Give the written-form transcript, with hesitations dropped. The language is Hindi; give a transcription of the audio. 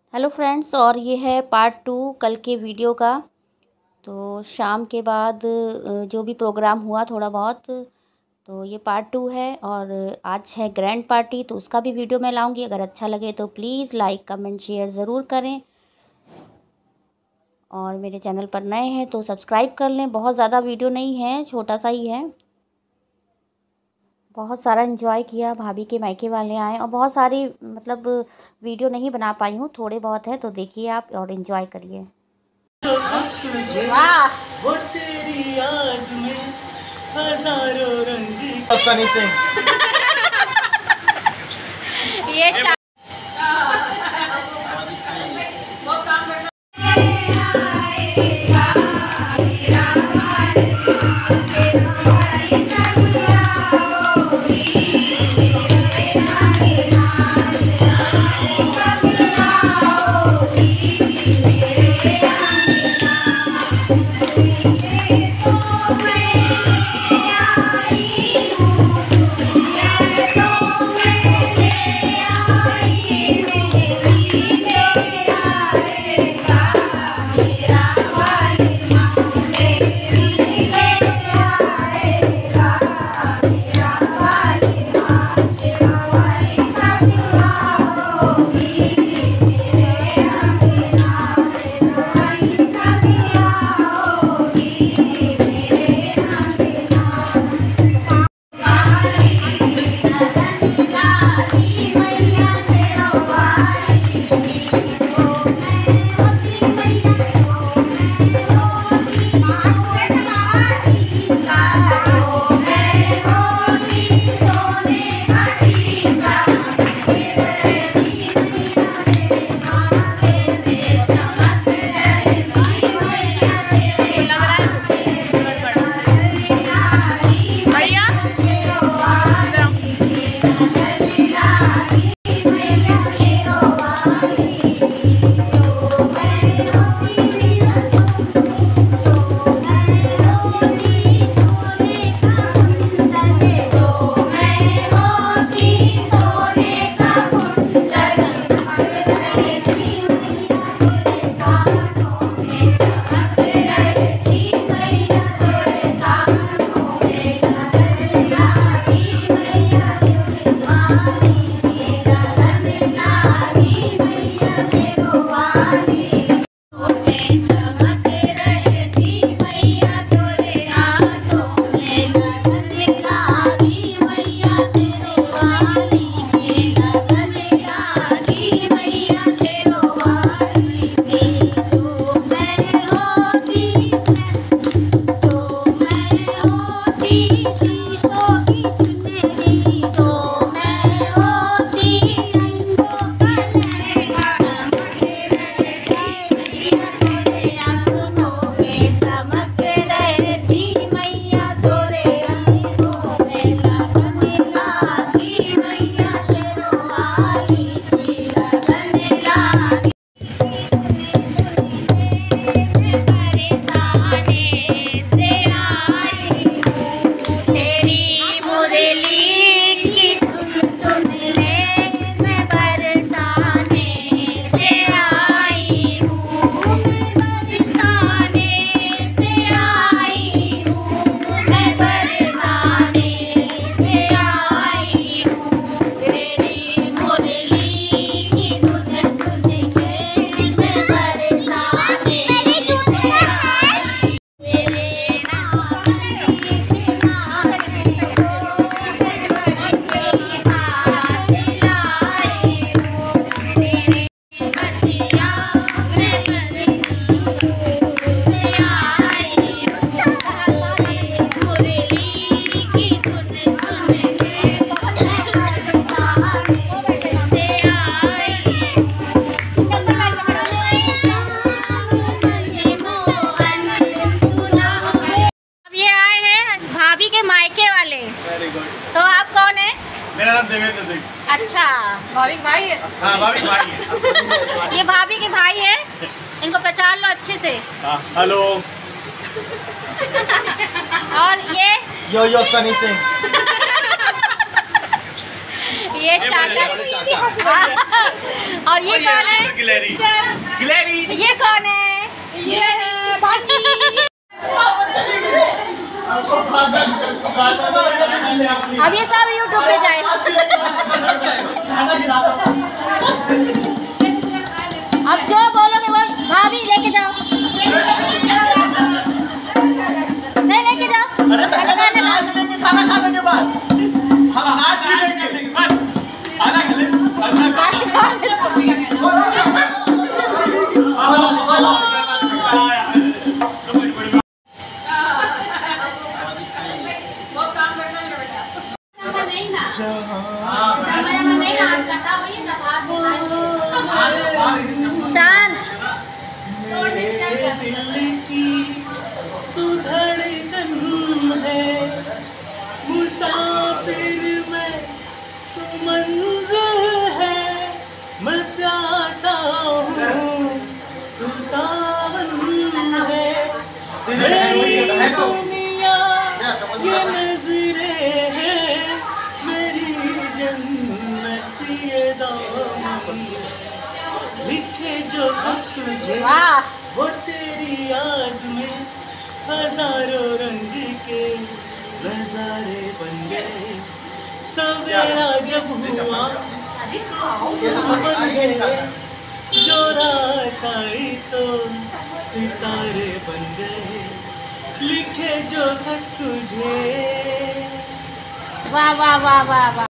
हेलो फ्रेंड्स, और ये है पार्ट 2 कल के वीडियो का। तो शाम के बाद जो भी प्रोग्राम हुआ थोड़ा बहुत, तो ये पार्ट 2 है। और आज है ग्रैंड पार्टी, तो उसका भी वीडियो मैं लाऊंगी। अगर अच्छा लगे तो प्लीज़ लाइक कमेंट शेयर ज़रूर करें, और मेरे चैनल पर नए हैं तो सब्सक्राइब कर लें। बहुत ज़्यादा वीडियो नहीं है, छोटा सा ही है। बहुत सारा एंजॉय किया, भाभी के मायके वाले आए, और बहुत सारी मतलब वीडियो नहीं बना पाई हूँ, थोड़े बहुत है, तो देखिए आप और एंजॉय करिए। वो तेरी याद में हजारों रंग। सनी सिंह ये तो आप कौन है? मेरा नाम देवेंद्र सिंह। अच्छा, भाभी के भाई है? हाँ, भाभी भाई है। ये भाभी के भाई है, इनको पहचान लो अच्छे से। हेलो। और ये यो सनी सिंह। ये चाचा और ये कौन है? गिलहरी। ये कौन है? ये है बानी। अब ये सब यूट्यूब पे जाए। अब जो बोलोगे वो भाभी लेके जाओ, नहीं लेके जाओ। खाना खाने के बाद हम नाच भी लेंगे। शांत। दिल की तू धड़कन है, मुसाफिर में तू मंजिल है, मैं प्यासा हूँ तू सावन है, मेरी दुनिया ये नजरें हैं, मेरी जन्नत ये दामन, लिखे जो खत तुझे वो तेरी याद में हजारों रंग के नजारे बन गए, सवेरा जब हुआ बन गए, जो रात आई तो सितारे बन गए, लिखे जो खत तुझे। वाह वाह वाह वाह वाह।